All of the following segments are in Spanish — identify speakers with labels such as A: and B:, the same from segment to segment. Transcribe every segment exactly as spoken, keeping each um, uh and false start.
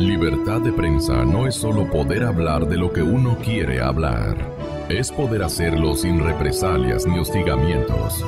A: Libertad de prensa no es solo poder hablar de lo que uno quiere hablar. Es poder hacerlo sin represalias ni hostigamientos.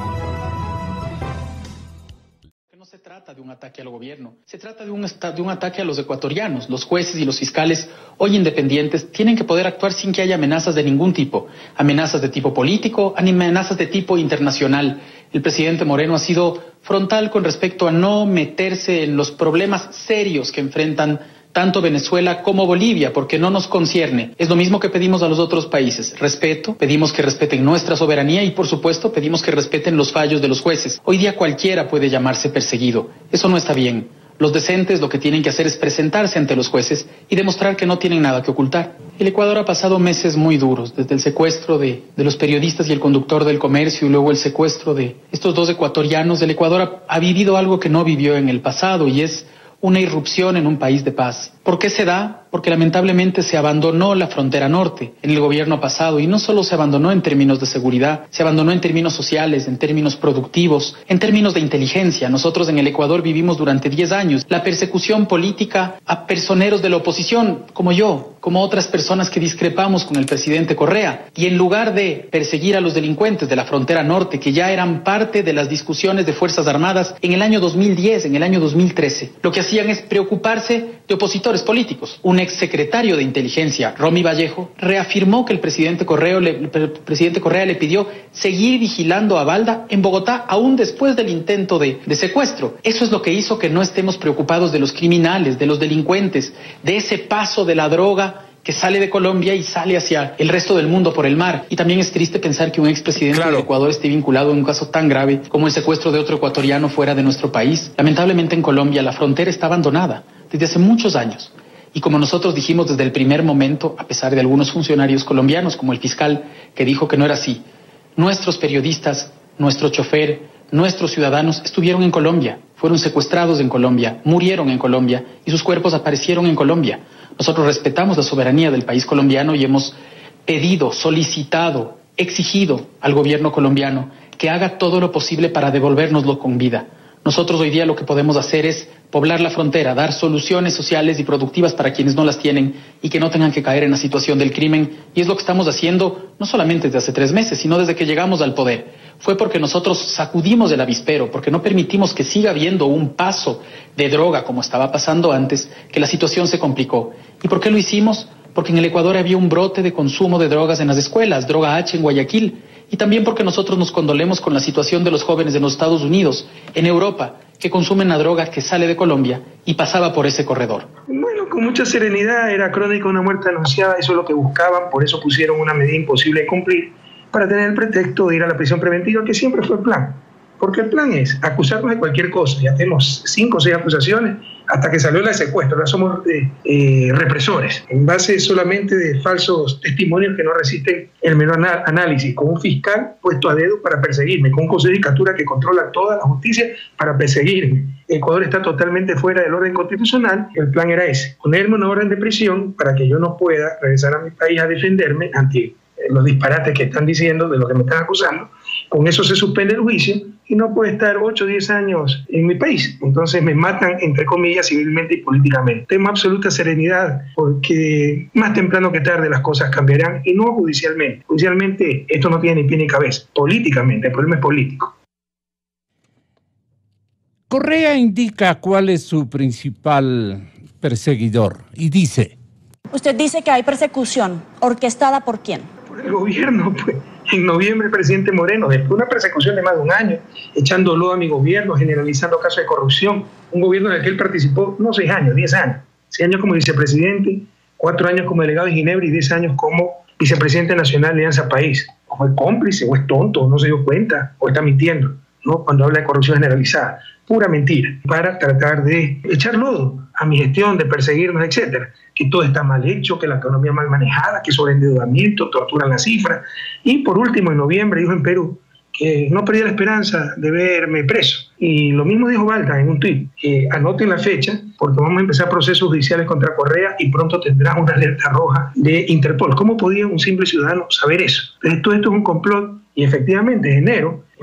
B: No se trata de un ataque al gobierno, se trata de un, de un ataque a los ecuatorianos. Los jueces y los fiscales, hoy independientes, tienen que poder actuar sin que haya amenazas de ningún tipo. Amenazas de tipo político, amenazas de tipo internacional. El presidente Moreno ha sido frontal con respecto a no meterse en los problemas serios que enfrentan tanto Venezuela como Bolivia, porque no nos concierne. Es lo mismo que pedimos a los otros países. Respeto, pedimos que respeten nuestra soberanía y, por supuesto, pedimos que respeten los fallos de los jueces. Hoy día cualquiera puede llamarse perseguido. Eso no está bien. Los decentes lo que tienen que hacer es presentarse ante los jueces y demostrar que no tienen nada que ocultar. El Ecuador ha pasado meses muy duros, desde el secuestro de, de los periodistas y el conductor del Comercio y luego el secuestro de estos dos ecuatorianos. El Ecuador ha, ha vivido algo que no vivió en el pasado y es una irrupción en un país de paz. ¿Por qué se da? Porque lamentablemente se abandonó la frontera norte en el gobierno pasado, y no solo se abandonó en términos de seguridad, se abandonó en términos sociales, en términos productivos, en términos de inteligencia. Nosotros en el Ecuador vivimos durante diez años la persecución política a personeros de la oposición, como yo, como otras personas que discrepamos con el presidente Correa, y en lugar de perseguir a los delincuentes de la frontera norte, que ya eran parte de las discusiones de Fuerzas Armadas en el año dos mil diez, en el año dos mil trece, lo que hacían es preocuparse de opositores políticos. Un exsecretario de inteligencia, Romy Vallejo, reafirmó que el presidente Correa, le, el presidente Correa le pidió seguir vigilando a Balda en Bogotá aún después del intento de, de secuestro. Eso es lo que hizo que no estemos preocupados de los criminales, de los delincuentes, de ese paso de la droga que sale de Colombia y sale hacia el resto del mundo por el mar. Y también es triste pensar que un expresidente claro. de Ecuador esté vinculado en un caso tan grave como el secuestro de otro ecuatoriano fuera de nuestro país. Lamentablemente en Colombia la frontera está abandonada desde hace muchos años. Y como nosotros dijimos desde el primer momento, a pesar de algunos funcionarios colombianos, como el fiscal, que dijo que no era así, nuestros periodistas, nuestro chofer, nuestros ciudadanos estuvieron en Colombia, fueron secuestrados en Colombia, murieron en Colombia y sus cuerpos aparecieron en Colombia. Nosotros respetamos la soberanía del país colombiano y hemos pedido, solicitado, exigido al gobierno colombiano que haga todo lo posible para devolvérnoslo con vida. Nosotros hoy día lo que podemos hacer es poblar la frontera, dar soluciones sociales y productivas para quienes no las tienen y que no tengan que caer en la situación del crimen. Y es lo que estamos haciendo no solamente desde hace tres meses, sino desde que llegamos al poder. Fue porque nosotros sacudimos el avispero, porque no permitimos que siga habiendo un paso de droga como estaba pasando antes, que la situación se complicó. ¿Y por qué lo hicimos? Porque en el Ecuador había un brote de consumo de drogas en las escuelas, droga H en Guayaquil. Y también porque nosotros nos condolemos con la situación de los jóvenes de los Estados Unidos, en Europa, que consumen la droga que sale de Colombia y pasaba por ese corredor.
C: Bueno, con mucha serenidad, era crónica una muerte anunciada, eso es lo que buscaban, por eso pusieron una medida imposible de cumplir, para tener el pretexto de ir a la prisión preventiva, que siempre fue el plan. Porque el plan es acusarnos de cualquier cosa. Ya tenemos cinco o seis acusaciones hasta que salió la de secuestro. Ahora somos eh, eh, represores, en base solamente de falsos testimonios que no resisten el menor análisis, con un fiscal puesto a dedo para perseguirme, con un consejo de judicatura que controla toda la justicia para perseguirme. Ecuador está totalmente fuera del orden constitucional. El plan era ese, ponerme una orden de prisión para que yo no pueda regresar a mi país a defenderme ante los disparates que están diciendo, de lo que me están acusando. Con eso se suspende el juicio y no puedo estar ocho o diez años en mi país. Entonces me matan, entre comillas, civilmente y políticamente. Tengo absoluta serenidad porque más temprano que tarde las cosas cambiarán, y no judicialmente. Judicialmente esto no tiene ni pie ni cabeza. Políticamente, el problema es político.
D: Correa indica cuál es su principal perseguidor y dice:
E: usted dice que hay persecución. ¿Orquestada por quién?
C: Por el gobierno, pues. En noviembre el presidente Moreno, después de una persecución de más de un año, echando lodo a mi gobierno, generalizando casos de corrupción, un gobierno en el que él participó, no seis años, diez años, seis años como vicepresidente, cuatro años como delegado en Ginebra y diez años como vicepresidente nacional de Alianza País. O es cómplice, o es tonto, o no se dio cuenta, o está mintiendo, ¿no? Cuando habla de corrupción generalizada, pura mentira, para tratar de echar lodo a mi gestión, de perseguirnos, etcétera, que todo está mal hecho, que la economía mal manejada, que sobreendeudamiento, torturan las cifras. Y por último, en noviembre dijo en Perú que no perdía la esperanza de verme preso. Y lo mismo dijo Balda en un tuit, que anoten la fecha porque vamos a empezar procesos judiciales contra Correa y pronto tendrá una alerta roja de Interpol. ¿Cómo podía un simple ciudadano saber eso? Entonces todo esto es un complot y efectivamente en enero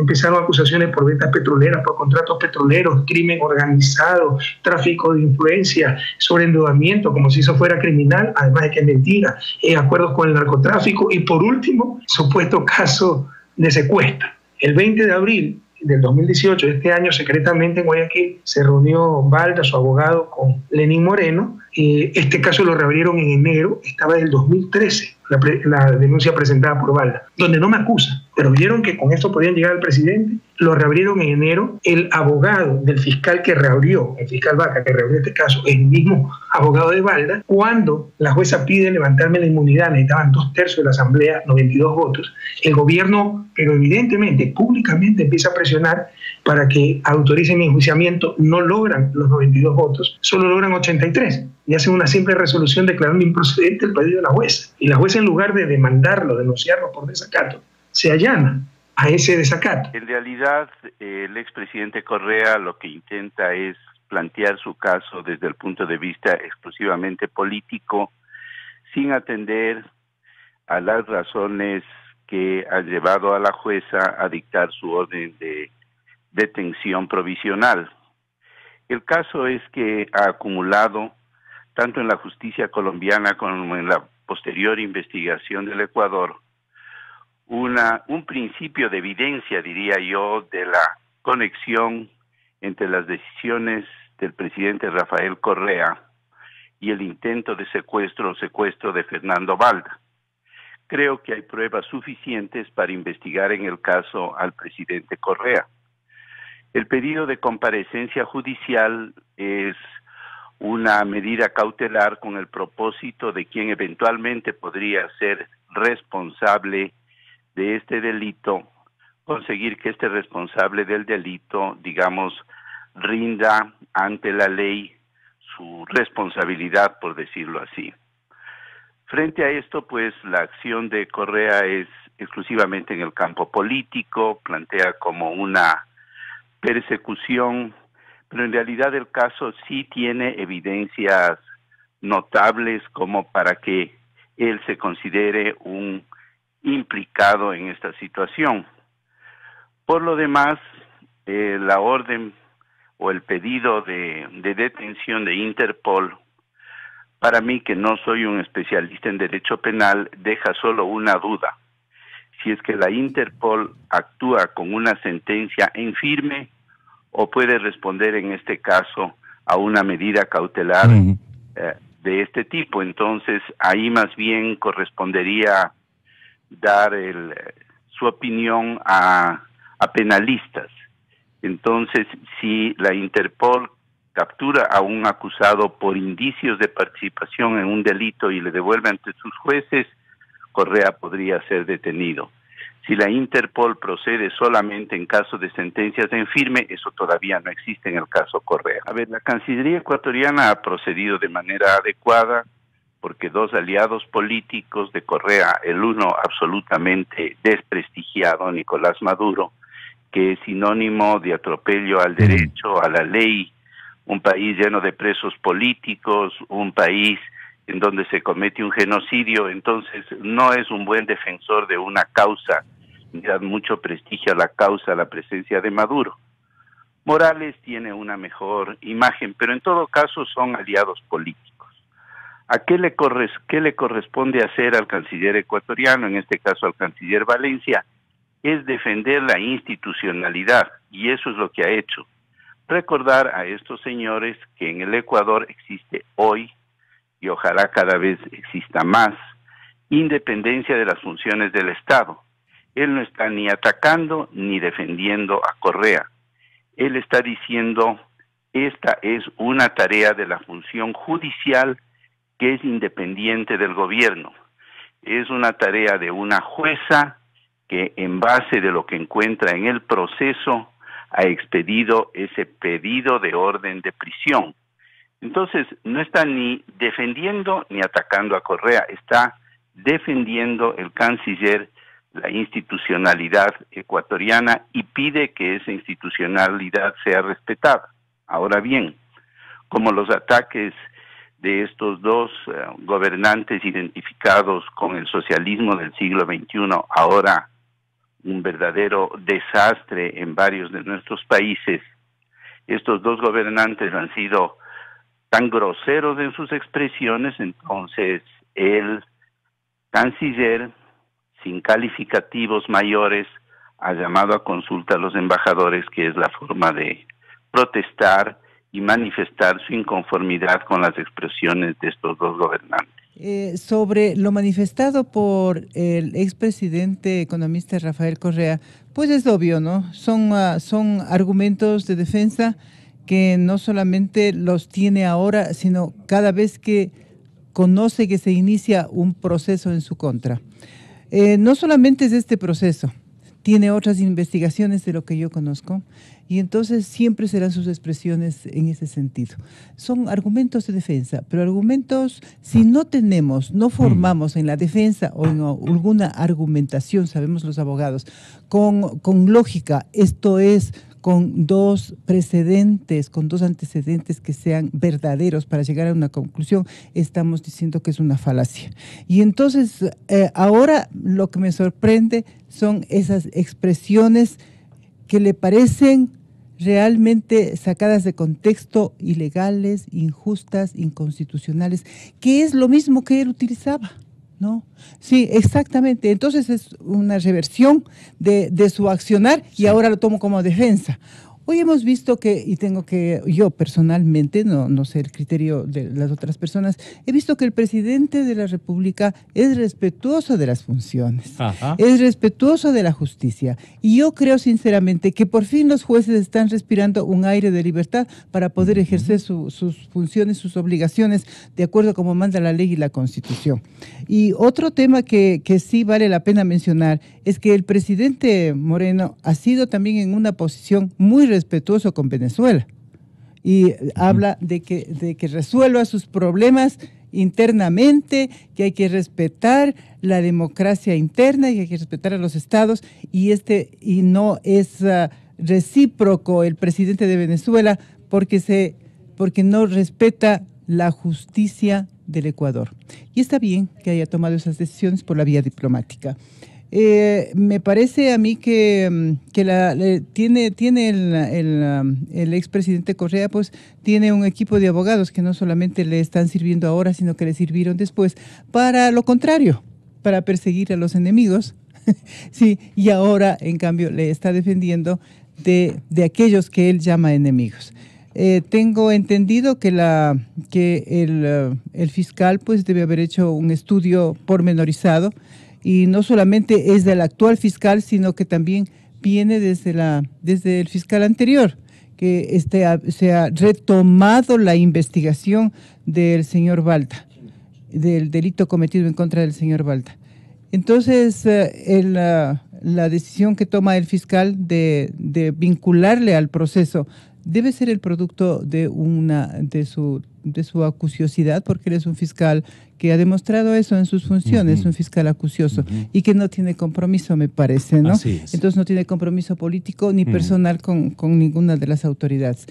C: empezaron acusaciones por ventas petroleras, por contratos petroleros, crimen organizado, tráfico de influencia, sobreendeudamiento, como si eso fuera criminal, además de que es mentira, eh, acuerdos con el narcotráfico y por último, supuesto caso de secuestro. El veinte de abril del dos mil dieciocho, este año, secretamente en Guayaquil, se reunió Balda, su abogado, con Lenín Moreno. Eh, este caso lo reabrieron en enero, estaba del dos mil trece, la, pre, la denuncia presentada por Balda, donde no me acusa, pero vieron que con esto podían llegar al presidente, lo reabrieron en enero. El abogado del fiscal que reabrió, el fiscal Vaca, que reabrió este caso, el mismo abogado de Balda, cuando la jueza pide levantarme la inmunidad, necesitaban dos tercios de la asamblea, noventa y dos votos, el gobierno, pero evidentemente, públicamente empieza a presionar para que autoricen mi enjuiciamiento, no logran los noventa y dos votos, solo logran ochenta y tres, y hacen una simple resolución declarando improcedente el pedido de la jueza. Y la jueza, en lugar de demandarlo, denunciarlo por desacato, se allana a ese desacato.
F: En realidad, el expresidente Correa lo que intenta es plantear su caso desde el punto de vista exclusivamente político, sin atender a las razones que han llevado a la jueza a dictar su orden de detención provisional. El caso es que ha acumulado, tanto en la justicia colombiana como en la posterior investigación del Ecuador, Una, un principio de evidencia, diría yo, de la conexión entre las decisiones del presidente Rafael Correa y el intento de secuestro o secuestro de Fernando Balda. Creo que hay pruebas suficientes para investigar en el caso al presidente Correa. El pedido de comparecencia judicial es una medida cautelar con el propósito de quien eventualmente podría ser responsable de este delito, conseguir que este responsable del delito, digamos, rinda ante la ley su responsabilidad, por decirlo así. Frente a esto, pues, la acción de Correa es exclusivamente en el campo político, plantea como una persecución, pero en realidad el caso sí tiene evidencias notables como para que él se considere un implicado en esta situación. Por lo demás, eh, la orden o el pedido de, de detención de Interpol, para mí, que no soy un especialista en derecho penal, deja solo una duda: si es que la Interpol actúa con una sentencia en firme o puede responder en este caso a una medida cautelar uh-huh. eh, de este tipo. Entonces, ahí más bien correspondería dar el, su opinión a, a penalistas. Entonces, si la Interpol captura a un acusado por indicios de participación en un delito y le devuelve ante sus jueces, Correa podría ser detenido. Si la Interpol procede solamente en caso de sentencias en firme, eso todavía no existe en el caso Correa. A ver, la Cancillería ecuatoriana ha procedido de manera adecuada, porque dos aliados políticos de Correa, el uno absolutamente desprestigiado, Nicolás Maduro, que es sinónimo de atropello al derecho, a la ley, un país lleno de presos políticos, un país en donde se comete un genocidio, entonces no es un buen defensor de una causa, ni da mucho prestigio a la causa, a la presencia de Maduro. Morales tiene una mejor imagen, pero en todo caso son aliados políticos. ¿A qué le, corres, qué le corresponde hacer al canciller ecuatoriano, en este caso al canciller Valencia? Es defender la institucionalidad, y eso es lo que ha hecho. Recordar a estos señores que en el Ecuador existe hoy, y ojalá cada vez exista más, independencia de las funciones del Estado. Él no está ni atacando ni defendiendo a Correa. Él está diciendo, esta es una tarea de la función judicial que es independiente del gobierno. Es una tarea de una jueza que, en base de lo que encuentra en el proceso, ha expedido ese pedido de orden de prisión. Entonces, no está ni defendiendo ni atacando a Correa, está defendiendo el canciller la institucionalidad ecuatoriana y pide que esa institucionalidad sea respetada. Ahora bien, como los ataques de estos dos uh, gobernantes identificados con el socialismo del siglo veintiuno ahora un verdadero desastre en varios de nuestros países, estos dos gobernantes han sido tan groseros en sus expresiones, entonces el canciller, sin calificativos mayores, ha llamado a consulta a los embajadores, que es la forma de protestar y manifestar su inconformidad con las expresiones de estos dos gobernantes.
G: Eh, sobre lo manifestado por el expresidente economista Rafael Correa, pues es obvio, ¿no? Son, uh, son argumentos de defensa que no solamente los tiene ahora, sino cada vez que conoce que se inicia un proceso en su contra. Eh, no solamente es este proceso, tiene otras investigaciones de lo que yo conozco, y entonces siempre serán sus expresiones en ese sentido. Son argumentos de defensa, pero argumentos, si no tenemos, no formamos en la defensa o en alguna argumentación, sabemos los abogados, con, con lógica, esto es, con dos precedentes, con dos antecedentes que sean verdaderos para llegar a una conclusión, estamos diciendo que es una falacia. Y entonces, eh, ahora lo que me sorprende son esas expresiones que le parecen realmente sacadas de contexto, ilegales, injustas, inconstitucionales, que es lo mismo que él utilizaba, ¿no? Sí, exactamente. Entonces es una reversión de, de su accionar y ahora lo tomo como defensa. Hoy hemos visto que, y tengo que, yo personalmente, no, no sé el criterio de las otras personas, he visto que el presidente de la República es respetuoso de las funciones, Ajá. es respetuoso de la justicia. Y yo creo sinceramente que por fin los jueces están respirando un aire de libertad para poder ejercer su, sus funciones, sus obligaciones, de acuerdo a como manda la ley y la Constitución. Y otro tema que, que sí vale la pena mencionar es que el presidente Moreno ha sido también en una posición muy respetuoso con Venezuela y habla de que, de que resuelva sus problemas internamente, que hay que respetar la democracia interna y hay que respetar a los estados, y este y no es uh, recíproco el presidente de Venezuela porque se porque no respeta la justicia del Ecuador. Y está bien que haya tomado esas decisiones por la vía diplomática. Eh, me parece a mí que, que la, le, tiene, tiene el, el, el expresidente Correa, pues tiene un equipo de abogados que no solamente le están sirviendo ahora, sino que le sirvieron después para lo contrario, para perseguir a los enemigos. Sí, y ahora, en cambio, le está defendiendo de, de aquellos que él llama enemigos. Eh, tengo entendido que, la, que el, el fiscal pues debe haber hecho un estudio pormenorizado, y no solamente es del actual fiscal, sino que también viene desde, la, desde el fiscal anterior, que este, se ha retomado la investigación del señor Balta, del delito cometido en contra del señor Balta. Entonces, el, la, la decisión que toma el fiscal de, de vincularle al proceso debe ser el producto de, una, de, su, de su acuciosidad, porque él es un fiscal que ha demostrado eso en sus funciones, uh-huh. un fiscal acucioso, uh-huh. y que no tiene compromiso, me parece, ¿no? Así es. Entonces no tiene compromiso político ni uh-huh. personal con, con ninguna de las autoridades.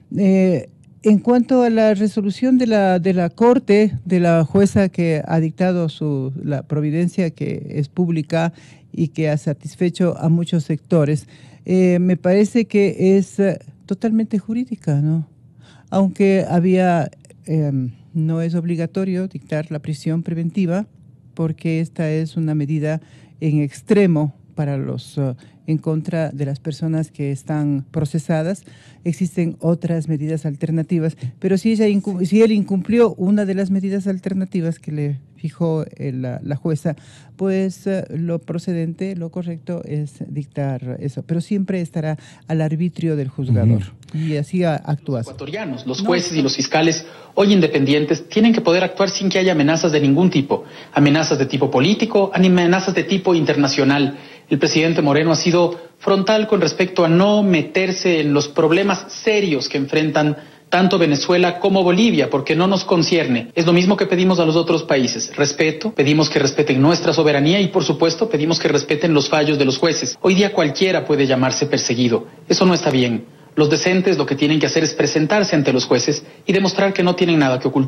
G: Eh, en cuanto a la resolución de la, de la Corte, de la jueza que ha dictado su, la providencia, que es pública y que ha satisfecho a muchos sectores, eh, me parece que es uh, totalmente jurídica, ¿no? Aunque había... Eh, no es obligatorio dictar la prisión preventiva, porque esta es una medida en extremo para los uh, en contra de las personas que están procesadas. Existen otras medidas alternativas, pero si, ella si él incumplió una de las medidas alternativas que le fijó el, la, la jueza, pues uh, lo procedente, lo correcto es dictar eso, pero siempre estará al arbitrio del juzgador. Uh-huh. Y así actúa.
B: Los ecuatorianos, los jueces no. y los fiscales, hoy independientes, tienen que poder actuar sin que haya amenazas de ningún tipo, amenazas de tipo político, amenazas de tipo internacional. El presidente Moreno ha sido frontal con respecto a no meterse en los problemas serios que enfrentan tanto Venezuela como Bolivia, porque no nos concierne. Es lo mismo que pedimos a los otros países. Respeto, pedimos que respeten nuestra soberanía y, por supuesto, pedimos que respeten los fallos de los jueces. Hoy día cualquiera puede llamarse perseguido. Eso no está bien. Los decentes lo que tienen que hacer es presentarse ante los jueces y demostrar que no tienen nada que ocultar.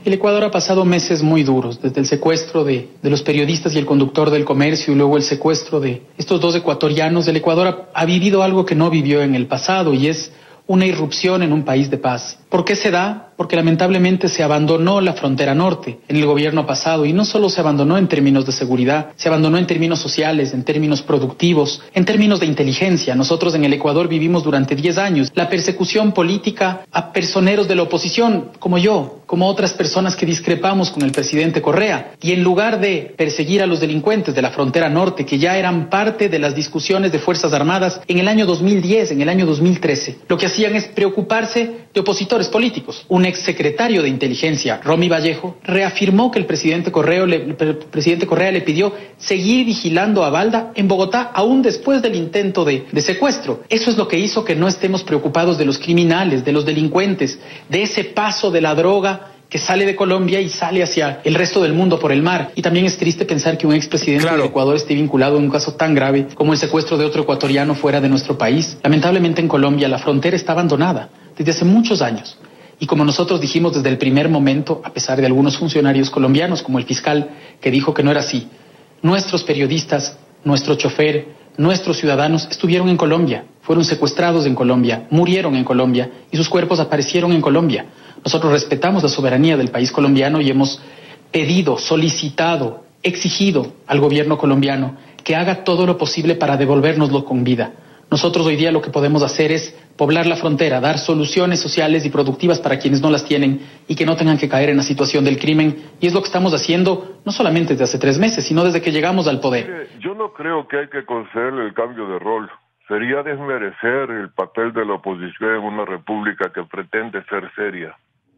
B: El Ecuador ha pasado meses muy duros, desde el secuestro de, de los periodistas y el conductor del comercio y luego el secuestro de estos dos ecuatorianos. El Ecuador ha, ha vivido algo que no vivió en el pasado y es una irrupción en un país de paz. ¿Por qué se da? Porque lamentablemente se abandonó la frontera norte en el gobierno pasado, y no solo se abandonó en términos de seguridad, se abandonó en términos sociales, en términos productivos, en términos de inteligencia. Nosotros en el Ecuador vivimos durante diez años la persecución política a personeros de la oposición, como yo, como otras personas que discrepamos con el presidente Correa, y en lugar de perseguir a los delincuentes de la frontera norte, que ya eran parte de las discusiones de Fuerzas Armadas en el año dos mil diez, en el año dos mil trece, lo que hacían es preocuparse de opositores políticos. Un exsecretario de inteligencia, Romy Vallejo, reafirmó que el presidente Correa, le, el presidente Correa le pidió seguir vigilando a Balda en Bogotá aún después del intento de, de secuestro. Eso es lo que hizo que no estemos preocupados de los criminales, de los delincuentes, de ese paso de la droga que sale de Colombia y sale hacia el resto del mundo por el mar. Y también es triste pensar que un expresidente claro. del Ecuador esté vinculado en un caso tan grave como el secuestro de otro ecuatoriano fuera de nuestro país. Lamentablemente en Colombia la frontera está abandonada desde hace muchos años. Y como nosotros dijimos desde el primer momento, a pesar de algunos funcionarios colombianos, como el fiscal, que dijo que no era así, nuestros periodistas, nuestro chofer, nuestros ciudadanos estuvieron en Colombia, fueron secuestrados en Colombia, murieron en Colombia y sus cuerpos aparecieron en Colombia. Nosotros respetamos la soberanía del país colombiano y hemos pedido, solicitado, exigido al gobierno colombiano que haga todo lo posible para devolvérnoslo con vida. Nosotros hoy día lo que podemos hacer es poblar la frontera, dar soluciones sociales y productivas para quienes no las tienen y que no tengan que caer en la situación del crimen. Y es lo que estamos haciendo no solamente desde hace tres meses, sino desde que llegamos al poder.
H: Mire, yo no creo que hay que concederle el cambio de rol. Sería desmerecer el papel de la oposición en una república que pretende ser seria.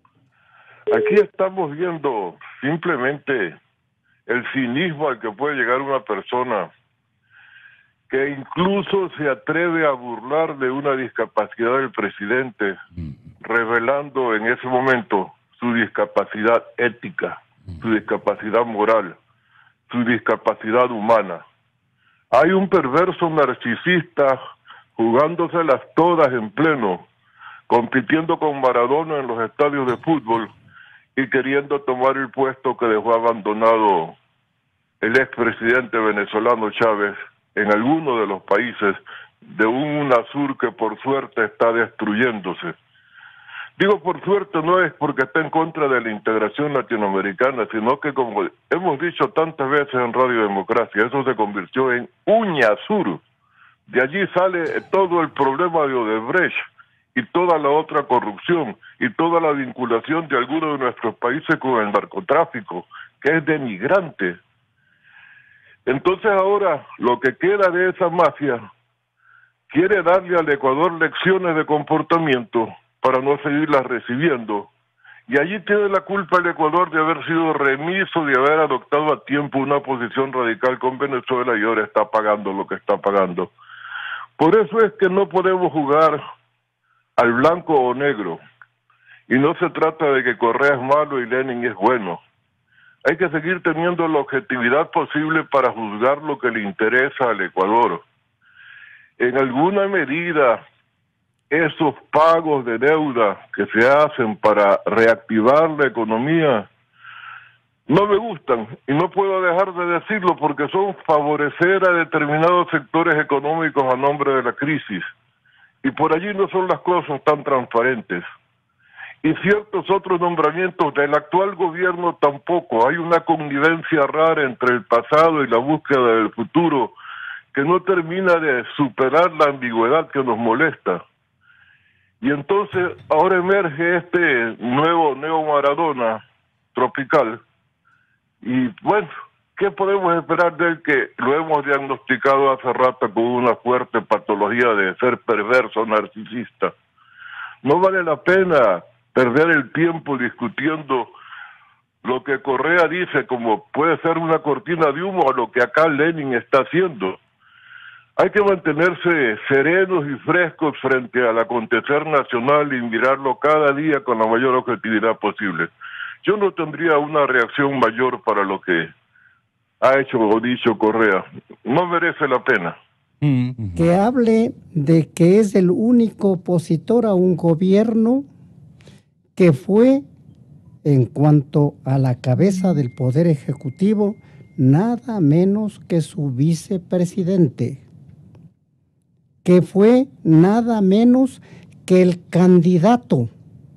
H: Aquí estamos viendo simplemente el cinismo al que puede llegar una persona que incluso se atreve a burlar de una discapacidad del presidente, revelando en ese momento su discapacidad ética, su discapacidad moral, su discapacidad humana. Hay un perverso narcisista jugándoselas todas en pleno, compitiendo con Maradona en los estadios de fútbol y queriendo tomar el puesto que dejó abandonado el expresidente venezolano Chávez en alguno de los países de un UNASUR que por suerte está destruyéndose. Digo por suerte no es porque está en contra de la integración latinoamericana, sino que como hemos dicho tantas veces en Radio Democracia, eso se convirtió en UNASUR. De allí sale todo el problema de Odebrecht y toda la otra corrupción y toda la vinculación de algunos de nuestros países con el narcotráfico, que es denigrante. Entonces ahora lo que queda de esa mafia quiere darle al Ecuador lecciones de comportamiento para no seguirlas recibiendo. Y allí tiene la culpa el Ecuador de haber sido remiso, de haber adoptado a tiempo una posición radical con Venezuela y ahora está pagando lo que está pagando. Por eso es que no podemos jugar al blanco o negro. Y no se trata de que Correa es malo y Lenin es bueno. Hay que seguir teniendo la objetividad posible para juzgar lo que le interesa al Ecuador. En alguna medida, esos pagos de deuda que se hacen para reactivar la economía no me gustan y no puedo dejar de decirlo porque son favorecer a determinados sectores económicos a nombre de la crisis. Y por allí no son las cosas tan transparentes. Y ciertos otros nombramientos del actual gobierno tampoco. Hay una connivencia rara entre el pasado y la búsqueda del futuro que no termina de superar la ambigüedad que nos molesta. Y entonces ahora emerge este nuevo Neo Maradona tropical. Y bueno, ¿qué podemos esperar de él que lo hemos diagnosticado hace rato con una fuerte patología de ser perverso narcisista? No vale la pena perder el tiempo discutiendo lo que Correa dice como puede ser una cortina de humo a lo que acá Lenin está haciendo. Hay que mantenerse serenos y frescos frente al acontecer nacional y mirarlo cada día con la mayor objetividad posible. Yo no tendría una reacción mayor para lo que ha hecho o dicho Correa. No merece la pena.
I: Que hable de que es el único opositor a un gobierno que fue en cuanto a la cabeza del Poder Ejecutivo, nada menos que su vicepresidente, que fue nada menos que el candidato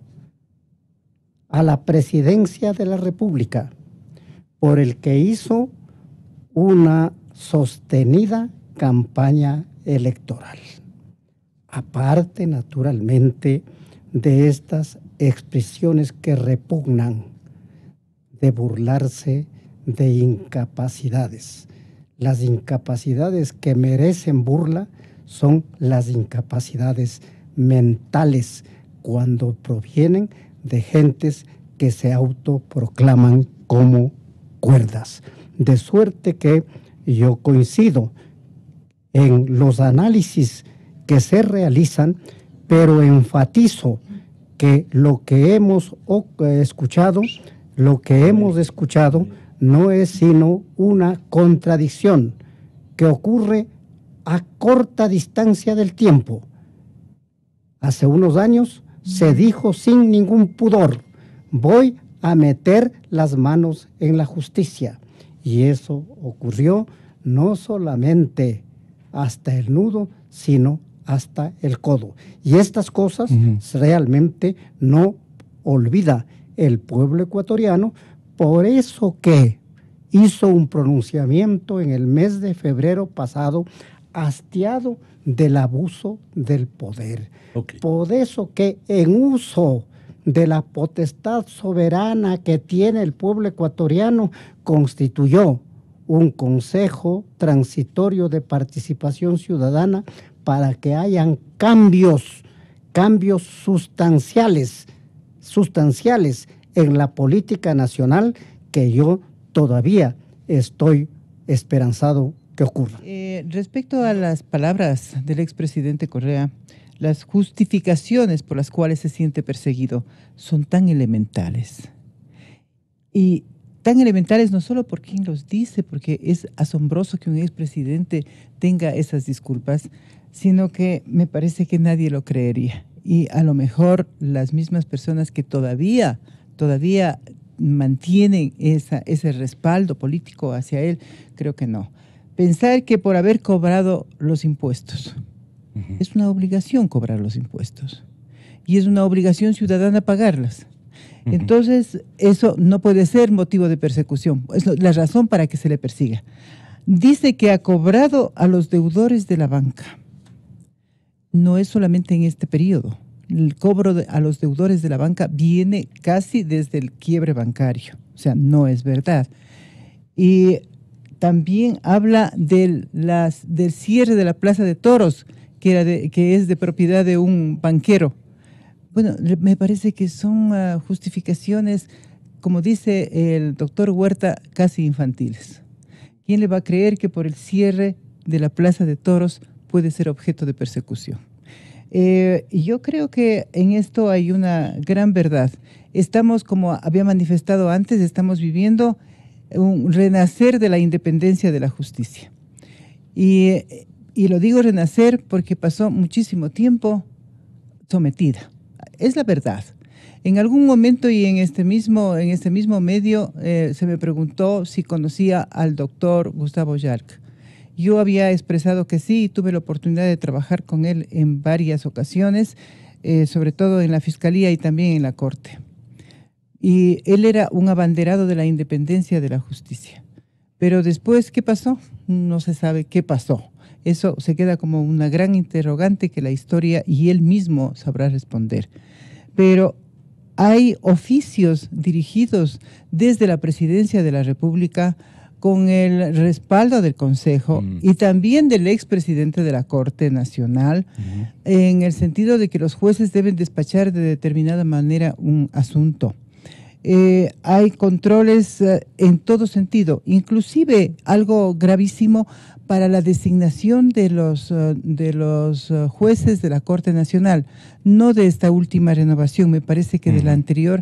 I: a la presidencia de la República, por el que hizo una sostenida campaña electoral. Aparte, naturalmente, de estas expresiones que repugnan, de burlarse de incapacidades. Las incapacidades que merecen burla son las incapacidades mentales, cuando provienen de gentes que se autoproclaman como cuerdas. De suerte que yo coincido en los análisis que se realizan, pero enfatizo que lo que hemos escuchado, lo que hemos escuchado no es sino una contradicción que ocurre a corta distancia del tiempo. Hace unos años se dijo sin ningún pudor: voy a meter las manos en la justicia. Y eso ocurrió no solamente hasta el nudo, sino hasta el codo. Y estas cosas uh-huh. realmente no olvida el pueblo ecuatoriano, por eso que hizo un pronunciamiento en el mes de febrero pasado, hastiado del abuso del poder. Okay. Por eso que en uso de la potestad soberana que tiene el pueblo ecuatoriano, constituyó un consejo transitorio de participación ciudadana para que hayan cambios, cambios sustanciales, sustanciales en la política nacional, que yo todavía estoy esperanzado que ocurra.
G: Eh, respecto a las palabras del expresidente Correa, las justificaciones por las cuales se siente perseguido son tan elementales. Y tan elementales no solo por quien los dice, porque es asombroso que un expresidente tenga esas disculpas, sino que me parece que nadie lo creería. Y a lo mejor las mismas personas que todavía, todavía mantienen esa, ese respaldo político hacia él, creo que no. Pensar que por haber cobrado los impuestos, uh-huh. es una obligación cobrar los impuestos y es una obligación ciudadana pagarlas. Uh-huh. Entonces, eso no puede ser motivo de persecución, es la razón para que se le persiga. Dice que ha cobrado a los deudores de la banca. No es solamente en este periodo. El cobro de, a los deudores de la banca viene casi desde el quiebre bancario. O sea, no es verdad. Y también habla del, las, del cierre de la Plaza de Toros, que, era de, que es de propiedad de un banquero. Bueno, me parece que son uh, justificaciones, como dice el doctor Huerta, casi infantiles. ¿Quién le va a creer que por el cierre de la Plaza de Toros puede ser objeto de persecución? Eh, yo creo que en esto hay una gran verdad. Estamos, como había manifestado antes, estamos viviendo un renacer de la independencia de la justicia. Y, y lo digo renacer porque pasó muchísimo tiempo sometida. Es la verdad. En algún momento y en este mismo, en este mismo medio eh, se me preguntó si conocía al doctor Gustavo Yarc. Yo había expresado que sí y tuve la oportunidad de trabajar con él en varias ocasiones, eh, sobre todo en la Fiscalía y también en la Corte. Y él era un abanderado de la independencia de la justicia. Pero después, ¿qué pasó? No se sabe qué pasó. Eso se queda como una gran interrogante que la historia y él mismo sabrá responder. Pero hay oficios dirigidos desde la Presidencia de la República con el respaldo del Consejo mm. y también del expresidente de la Corte Nacional, mm. en el sentido de que los jueces deben despachar de determinada manera un asunto. Eh, hay controles eh, en todo sentido, inclusive algo gravísimo para la designación de los, uh, de los uh, jueces de la Corte Nacional, no de esta última renovación, me parece que uh-huh. de la anterior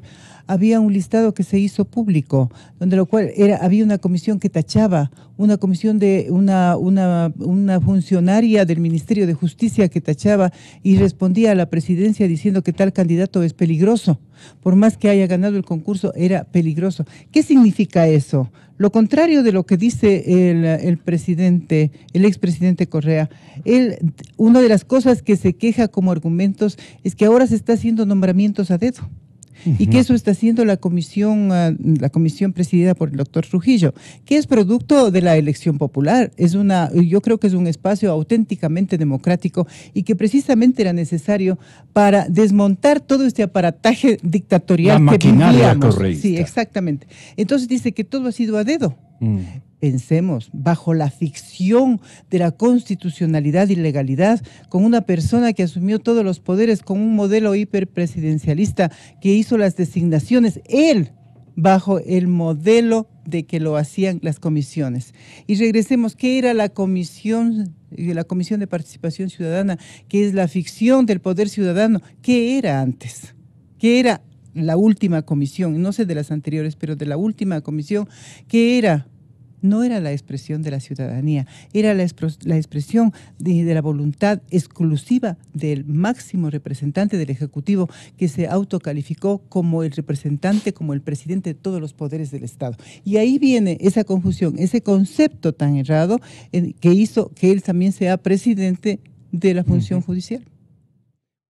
G: había un listado que se hizo público, donde lo cual era, había una comisión que tachaba, una comisión de una, una, una funcionaria del Ministerio de Justicia que tachaba y respondía a la presidencia diciendo que tal candidato es peligroso. Por más que haya ganado el concurso, era peligroso. ¿Qué significa eso? Lo contrario de lo que dice el, el presidente, el expresidente Correa. Él, una de las cosas que se queja como argumentos es que ahora se está haciendo nombramientos a dedo. Y que eso está haciendo la comisión, uh, la comisión presidida por el doctor Trujillo, que es producto de la elección popular. Es una, yo creo que es un espacio auténticamente democrático y que precisamente era necesario para desmontar todo este aparataje dictatorial
D: la
G: que
D: maquinaria
G: vivíamos.
D: correísta.
G: Sí, exactamente. Entonces dice que todo ha sido a dedo. Mm. Pensemos, bajo la ficción de la constitucionalidad y legalidad, con una persona que asumió todos los poderes, con un modelo hiperpresidencialista que hizo las designaciones, él, bajo el modelo de que lo hacían las comisiones. Y regresemos, ¿qué era la comisión, la Comisión de Participación Ciudadana? ¿Qué es la ficción del poder ciudadano? ¿Qué era antes? ¿Qué era la última comisión? No sé de las anteriores, pero de la última comisión, ¿qué era? No era la expresión de la ciudadanía, era la, la expresión de, de la voluntad exclusiva del máximo representante del Ejecutivo, que se autocalificó como el representante, como el presidente de todos los poderes del Estado. Y ahí viene esa confusión, ese concepto tan errado en, que hizo que él también sea presidente de la función judicial.